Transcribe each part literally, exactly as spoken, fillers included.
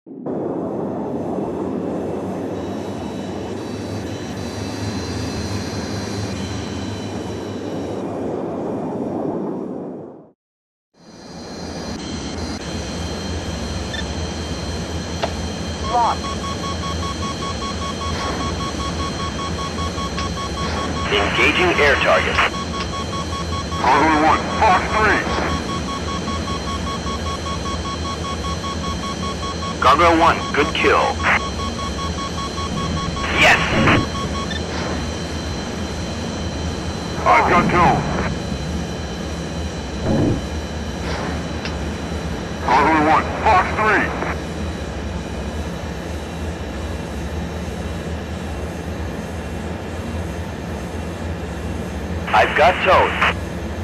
Locked. Engaging air target. Cargo one, Fox three. Gargoyle one, good kill. Yes! I've got two. Cargo one, Fox three. I've got toes.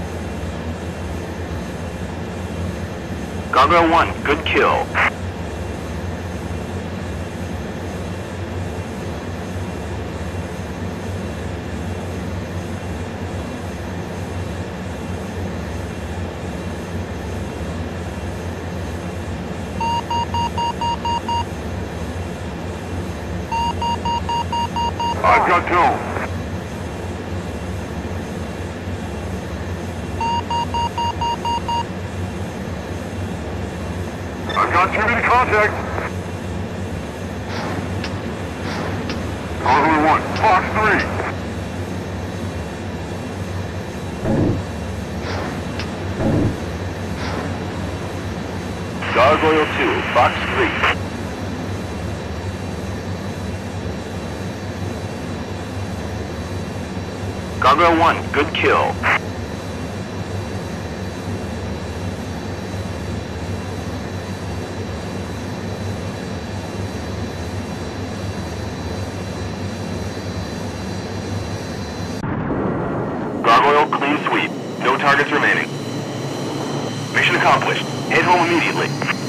Gargoyle one, good kill. I've got two. I've got too many contacts. Cargo one, Fox three. Gargoyle two, Fox three. Gargoyle one, good kill. Gargoyle clean sweep. No targets remaining. Mission accomplished. Head home immediately.